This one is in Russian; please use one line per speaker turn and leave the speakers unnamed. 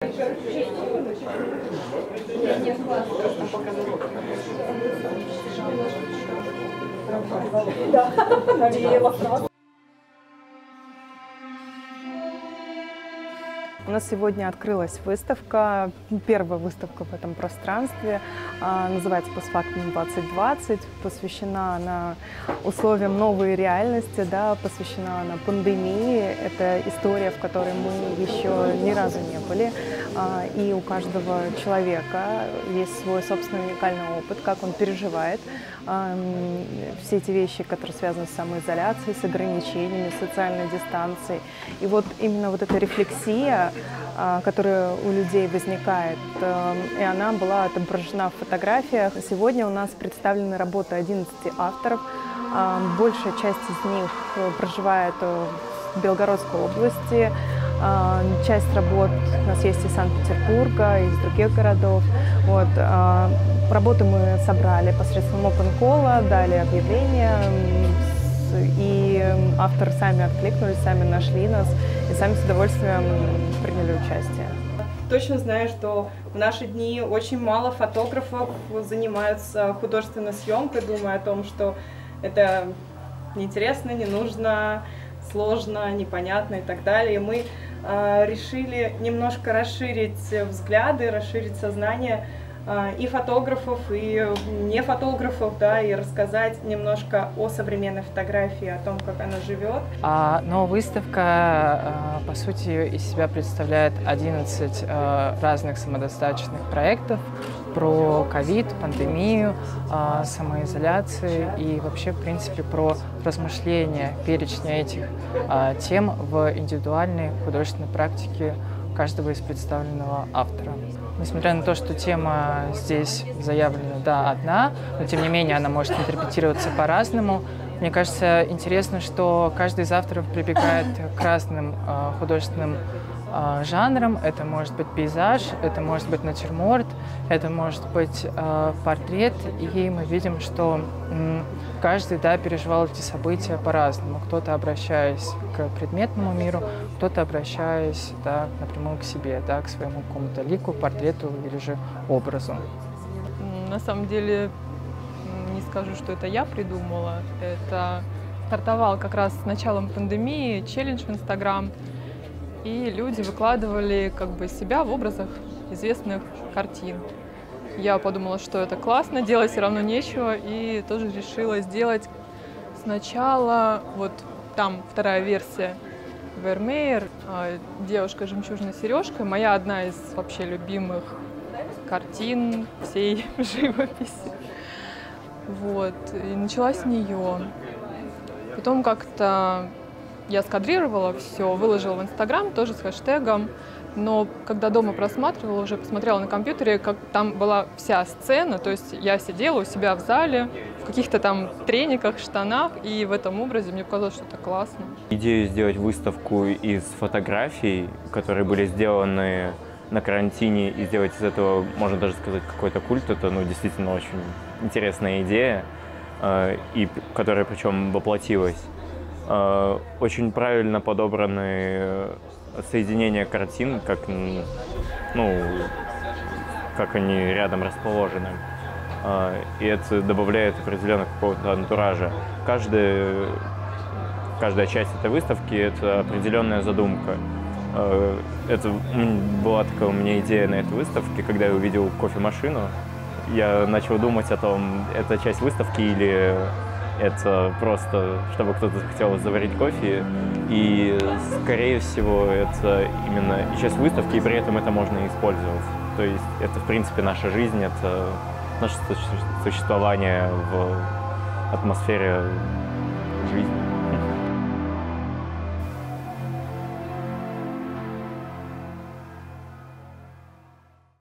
У нас сегодня открылась выставка, первая выставка в этом пространстве, называется «Постфактум 2020», посвящена она условиям новой реальности, да, посвящена она пандемии. Это история, в которой мы еще ни разу не были, и у каждого человека есть свой собственный уникальный опыт, как он переживает все эти вещи, которые связаны с самоизоляцией, с ограничениями, социальной дистанцией. И вот именно вот эта рефлексия, которая у людей возникает, и она была отображена в фотографиях. Сегодня у нас представлены работы 11 авторов. Большая часть из них проживает в Белгородской области. Часть работ у нас есть из Санкт-Петербурга, из других городов. Вот. Работы мы собрали посредством Open Call, дали объявление, и авторы сами откликнулись, сами нашли нас и сами с удовольствием приняли участие.
Точно знаю, что в наши дни очень мало фотографов занимаются художественной съемкой, думая о том, что это неинтересно, не нужно, сложно, непонятно и так далее. И мы решили немножко расширить взгляды, расширить сознание и фотографов, и не фотографов, да, и рассказать немножко о современной фотографии, о том, как она живет.
Но выставка, по сути, из себя представляет 11 разных самодостаточных проектов про ковид, пандемию, самоизоляцию и вообще, в принципе, про размышления, перечня этих тем в индивидуальной художественной практике каждого из представленного автора. Несмотря на то, что тема здесь заявлена, да, одна, но тем не менее она может интерпретироваться по-разному. Мне кажется, интересно, что каждый из авторов прибегает к разным художественным жанрам. Это может быть пейзаж, это может быть натюрморт, это может быть портрет. И мы видим, что каждый, да, переживал эти события по-разному. Кто-то обращаясь к предметному миру, кто-то обращаясь, да, напрямую к себе, да, к своему какому-то лику, портрету или же образу.
На самом деле, не скажу, что это я придумала. Это стартовал как раз с началом пандемии челлендж в Инстаграм. И люди выкладывали как бы себя в образах известных картин. Я подумала, что это классно, делать все равно нечего, и тоже решила сделать сначала, вот там вторая версия, Вермеер, «Девушка с жемчужной сережкой», моя одна из вообще любимых картин всей живописи. Вот, и начала с нее. Потом как-то я скадрировала все, выложила в Инстаграм, тоже с хэштегом, но когда дома просматривала, уже посмотрела на компьютере, как там была вся сцена, то есть я сидела у себя в зале, в каких-то там трениках, штанах, и в этом образе мне показалось, что это классно.
Идею сделать выставку из фотографий, которые были сделаны на карантине, и сделать из этого, можно даже сказать, какой-то культ, это, ну, действительно очень интересная идея, и которая причем воплотилась. Очень правильно подобраны соединения картин, как, ну, как они рядом расположены. И это добавляет определенного какого-то антуража. Каждая часть этой выставки – это определенная задумка. Это была такая у меня идея на этой выставке, когда я увидел кофемашину. Я начал думать о том, это часть выставки или это просто, чтобы кто-то захотел заварить кофе. И, скорее всего, это именно и часть выставки, и при этом это можно использовать. То есть это, в принципе, наша жизнь, это наше существование в атмосфере